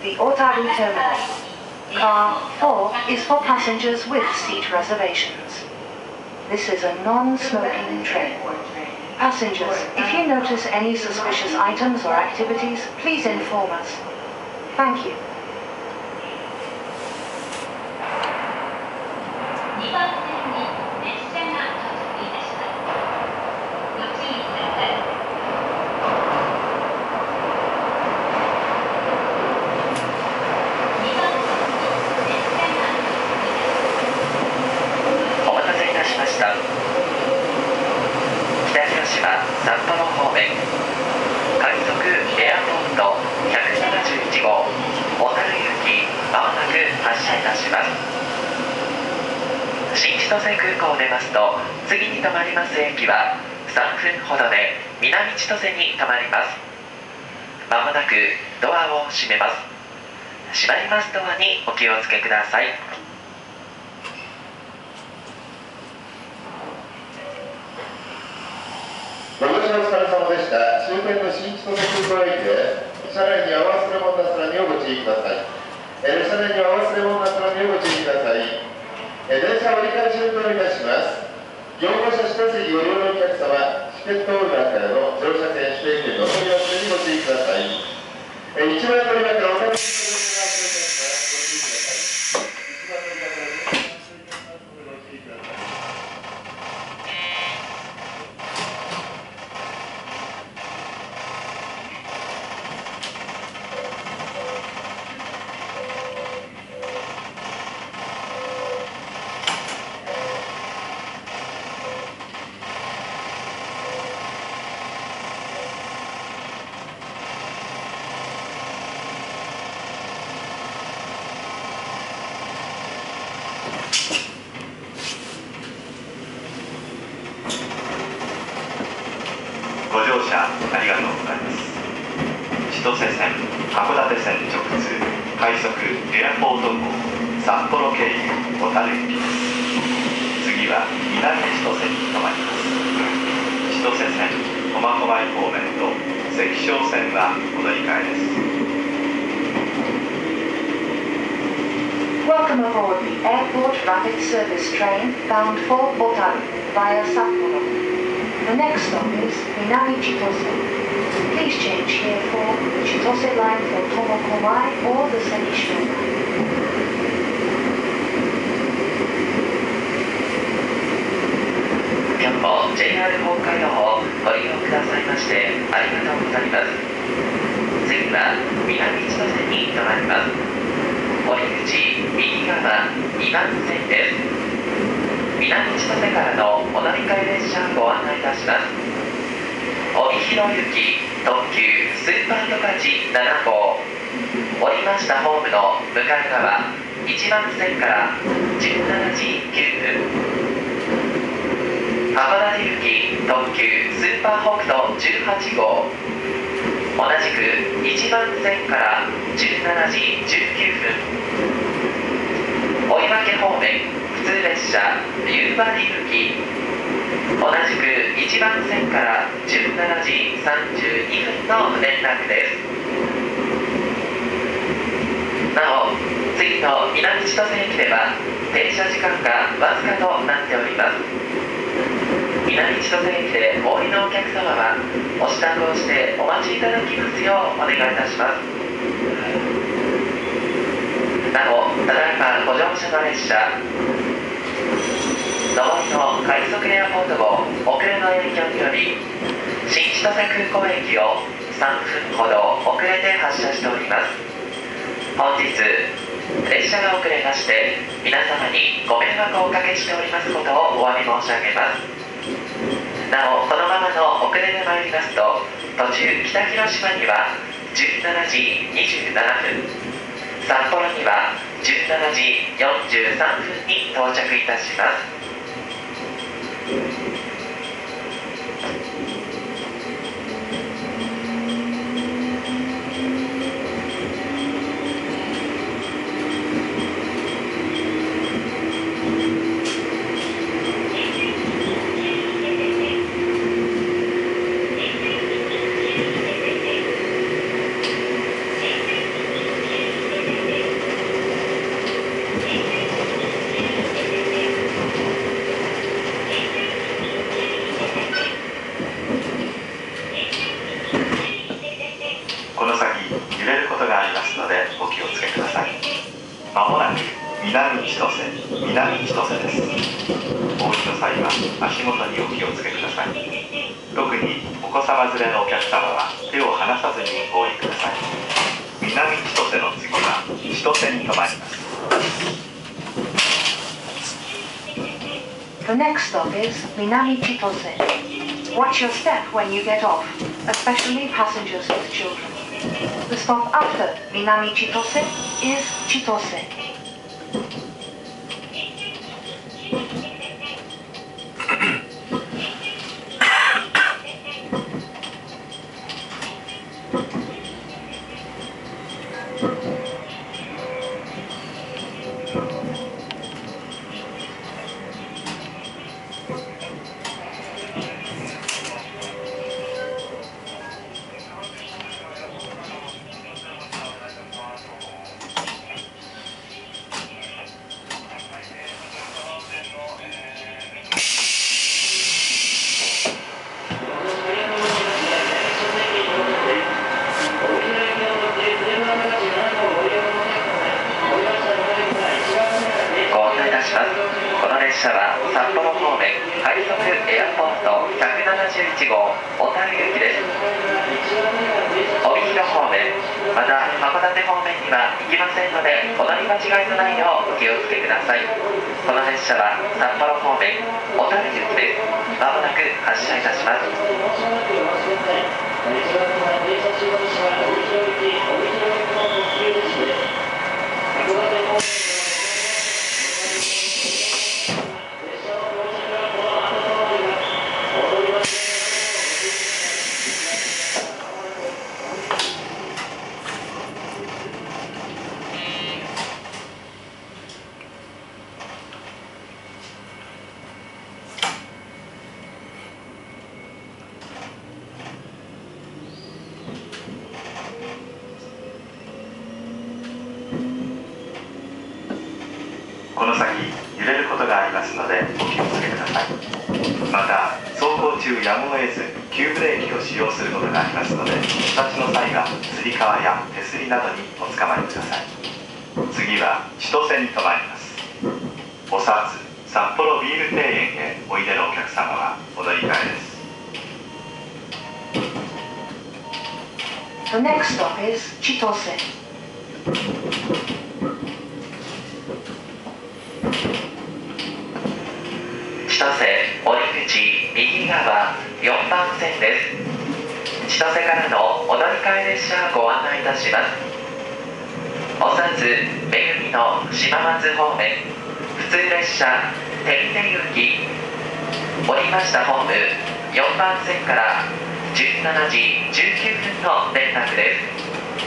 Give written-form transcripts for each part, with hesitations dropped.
The Otaru Terminal. Car 4 is for passengers with seat reservations. This is a non-smoking train. Passengers, if you notice any suspicious items or activities, please inform us. Thank you. 千歳空港を出ますと、次に止まります駅は3分ほどで南千歳に停まります。まもなくドアを閉めます。閉まりますドアにお気をつけください。 ご乗車お疲れ様でした。終点の新千歳空港駅で車内にはお忘れ物なさらにおご注意ください。車内にはお忘れ物なさらにおご注意ください。電車折り返し運行いたします。4号車下席ご利用のお客様、チケットホルダーからの乗車券指定券のお取り忘れにご注意ください。1番乗り場からお楽しみください。ご注意ください。1番乗り場からご注意ください。 ご乗車ありがとうございます。千歳線、函館線直通快速エアポート号札幌経由小樽行きです。次は南千歳に停まります。千歳線、苫小牧方面と関商線はお乗り換えです。 Welcome aboard the Airport Rapid Service train bound for Otaru via Sapporo. The next stop is Minami Chitose. Please change here for the Chitose line for Tomokomai or the Sekisho line. 今日も JR 北海道をご利用くださいましてありがとうございます。次は南千歳に停まります。降り口右側2番線です。南千歳からのお乗り換え列車をご案内いたします。帯広行き特急スーパー十勝7号。降りましたホームの向かい側1番線から17時9分。函館行き特急スーパー北斗18号。同じく1番線から17時19分。追分方面普通列車夕張行き。同じく1番線から17時32分の連絡です。なお、次の南千歳駅では停車時間がわずかとなっております。南千歳駅でお降りのお客様はお支度をしてお待ちいただきますようお願いいたします。なお、ただいまご乗車の列車上りの快速エアポート号遅れの影響により新千歳空港駅を3分ほど遅れて発車しております。本日列車が遅れまして皆様にご迷惑をおかけしておりますことをお詫び申し上げます。なお、このままの遅れで参りますと途中北広島には17時27分、札幌には17時43分に到着いたします。 りますのでお気をつけください。まもなく南千歳です。お降りの際は足元にお気をつけください。特にお子様連れのお客様は手を離さずにお降りください。南千歳の次は千歳に停まります。 The next stop is Minami Chitose. Watch your step when you get off, especially passengers with children. The stop after Minami Chitose is Chitose. 車は札幌方面快速エアポート171号小樽行きです。帯広方面また函館方面には行きませんのでお乗り間違いのないようお気をつけください。この列車は札幌方面小樽行きです。まもなく発車いたします。 この先揺れることがありますのでお気をつけください。また走行中やむを得ず急ブレーキを使用することがありますので出発の際はつり革や手すりなどにおつかまりください。次は千歳に停まります。おさつ札幌ビール庭園へおいでのお客様はお乗り換えです。 The next stop is Chitose. 千歳折口右側4番線です。千歳からのお乗り換え列車ご案内いたします。おさつめぐみの島松方面普通列車手稲行き降りましたホーム4番線から17時19分の連絡です。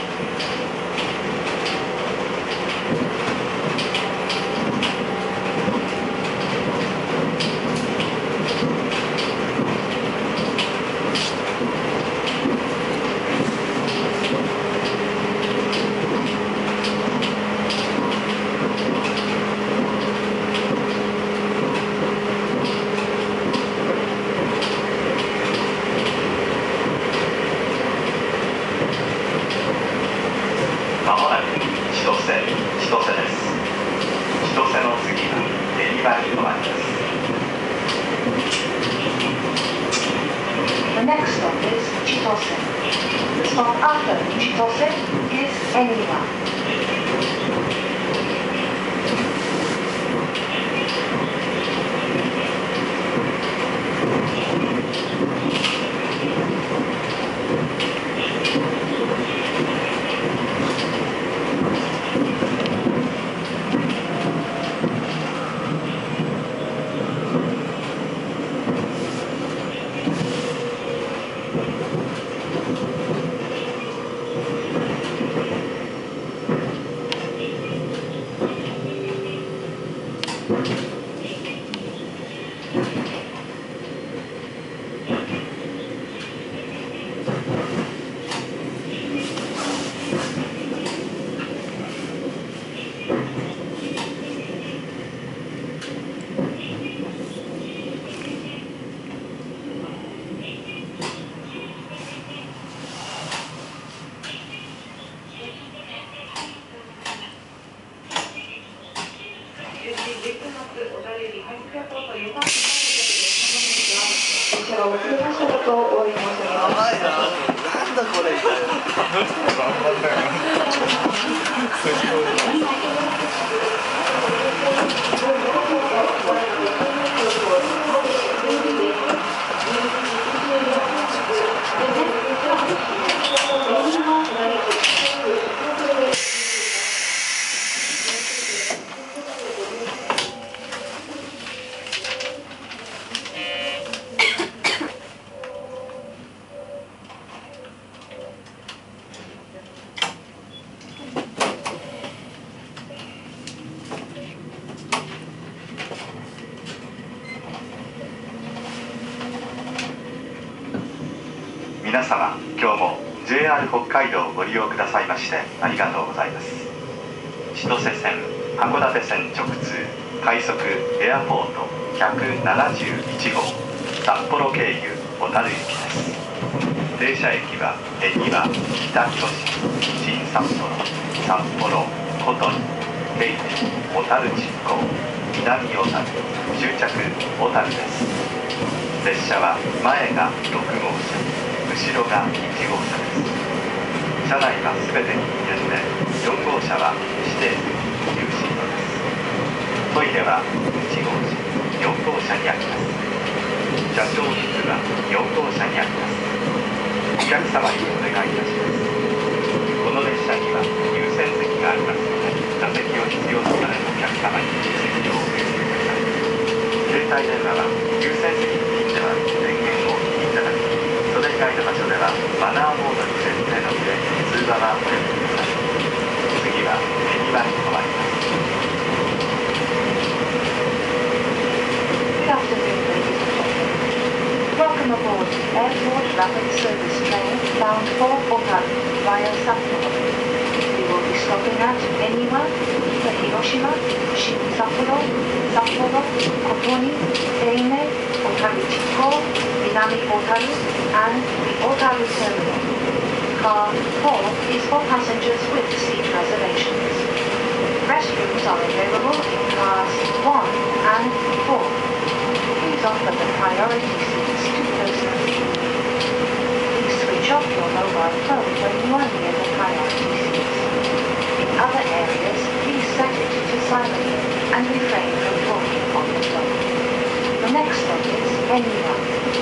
まもなく千歳です。千歳の次は練馬に停まります。 The next stop is Chitose. The stop after Chitose is Eniwa. まが遅れましたことをお詫び申し上げます。 なんだこれ。 皆様、今日も JR 北海道をご利用くださいましてありがとうございます。千歳線、函館線直通快速エアポート171号札幌経由小樽行きです。停車駅は恵庭、北広島、新札幌、札幌、小鳥、京浜、小樽築港、南小樽、終着小樽です。列車は前が6号車、後ろが1号車です。車内はすべて人間で、4号車は指定席、有シートです。トイレは1号車、4号車にあります。車掌室は4号車にあります。お客様にお願いいたします。この列車には優先席がありますので、座席を必要とされるお客様に席をお譲りください。携帯電話は優先席付近では電源をお引きいただき、それ以外の場所ではマナーモードに設定の上、通話はおやめください。次は恵庭に止まります。 Good afternoon, ladies and gentlemen. Welcome aboard the Airport Rapid Service train bound for Otaru via Sapporo. We will be stopping at Eniwa, Hiroshima, Shin-Sapporo, Sapporo, Kotoni, Eine, Otaru Chiko, Minami Otaru, and the Otaru Terminal. Car 4 is for passengers with seat reservations. Restrooms are available in cars 1 and 4. Please offer the priority seats to persons. Please switch off your mobile phone when you are near the priority seats. In other areas, please set it to silent and refrain from talking on the phone. The next stop is Eniwa.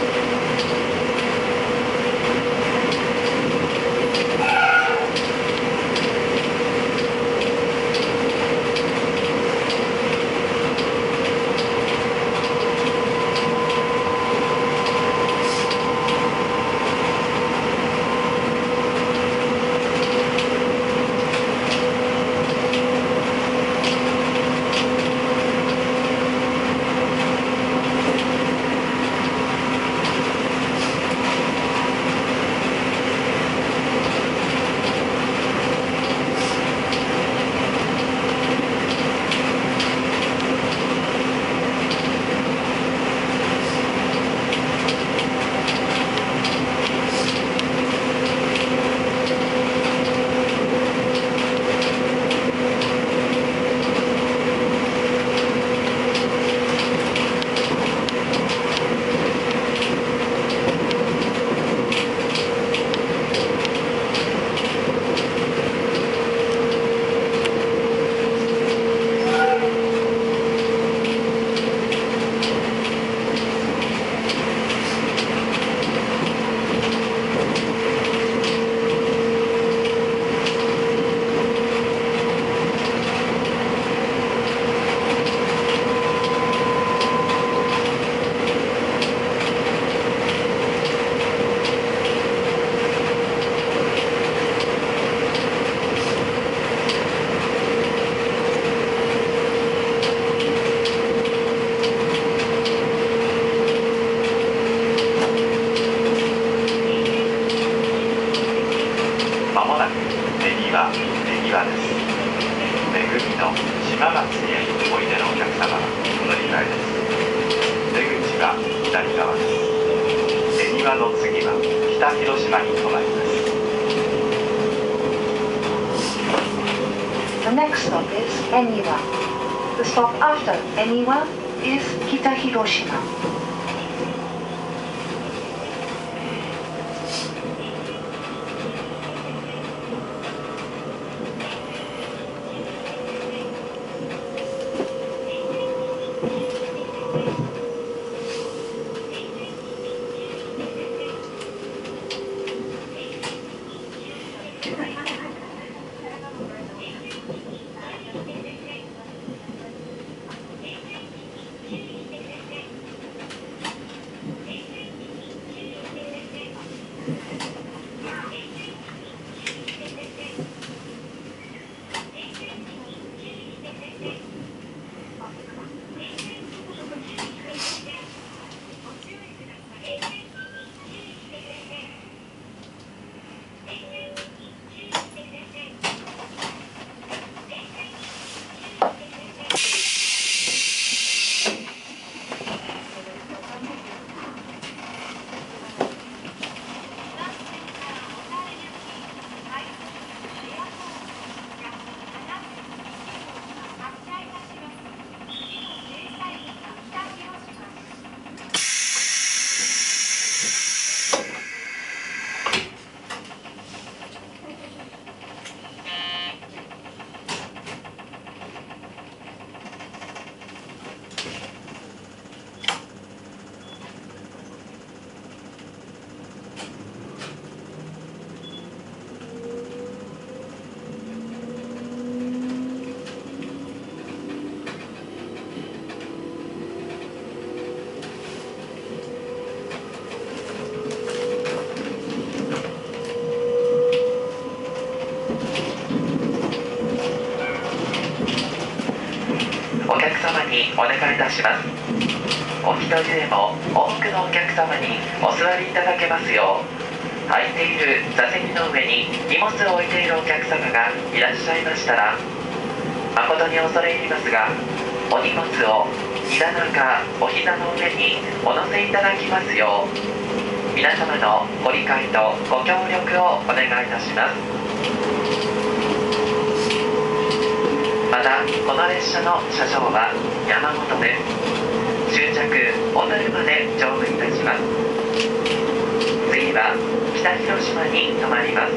The next stop is Eniwa. The stop after Eniwa is Kita Hiroshima. にお願いいたします。お一人でも多くのお客様にお座りいただけますよう、空いている座席の上に荷物を置いているお客様がいらっしゃいましたら、誠に恐れ入りますが、お荷物を荷棚かお膝の上にお乗せいただきますよう、皆様のご理解とご協力をお願いいたします。また、この列車の車掌は山本です。終着小樽まで乗務いたします。次は北広島に停まります。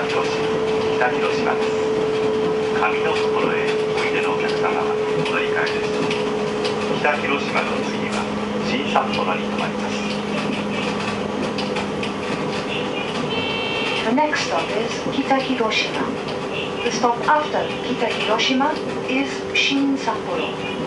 広島です。上の所へおいでのお客様はお乗り換えです。北広島の次は新札幌に停まります。 The next stop is Kita Hiroshima. The stop after Kita Hiroshima is Shin Sapporo.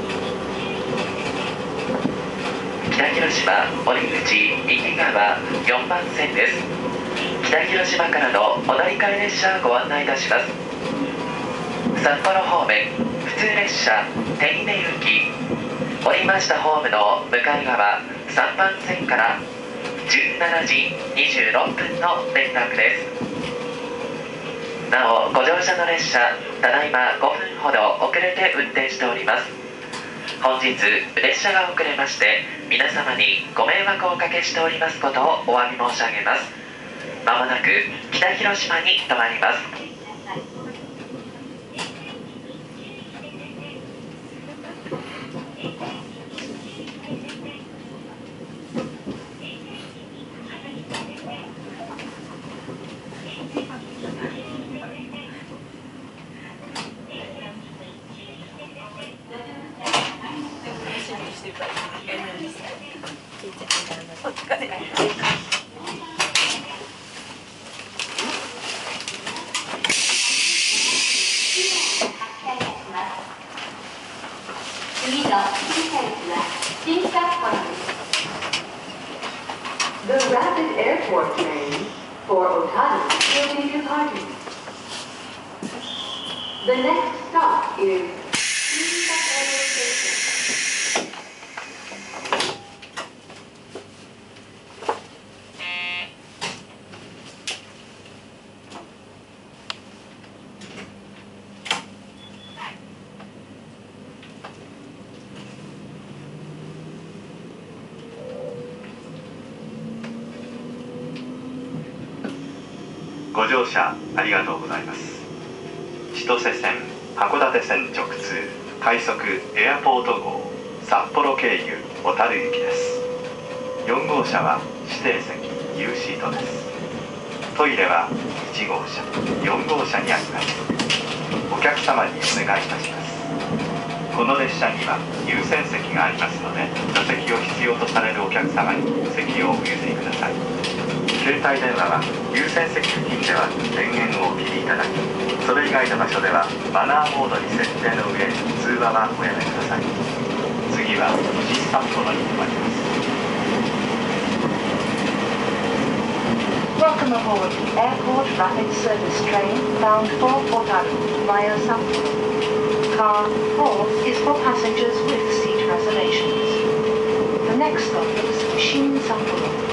北広島降り口池川4番線です。北広島からのお乗り換え列車をご案内いたします。札幌方面普通列車手稲行き降りましたホームの向かい側3番線から17時26分の連絡です。なおご乗車の列車ただいま5分ほど遅れて運転しております。本日列車が遅れまして皆様にご迷惑をおかけしておりますことをお詫び申し上げます。まもなく北広島に停まります。 The rapid airport train for Otani will be departing. The next stop is Sapporo Station. ご乗車ありがとうございます。千歳線、函館線直通快速エアポート号札幌経由小樽行きです。4号車は指定席 U シートです。トイレは1号車4号車にあります。お客様にお願いいたします。この列車には優先席がありますので座席を必要とされるお客様に席をお譲りください。携帯電話は優先席付近では電源をお切りいただき、それ以外の場所ではマナーモードに設定の上通話はおやめください。次は新札幌に停まります。 Welcome aboard the Airport Rapid Service train bound for Otaru via Sapporo. Car 4 is for passengers with seat reservations. The next stop is Shin Sapporo.